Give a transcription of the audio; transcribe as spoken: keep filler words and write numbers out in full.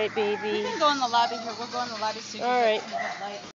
right, baby. We can go in the lobby here. We'll go in the lobby so you All can right. get some of that light.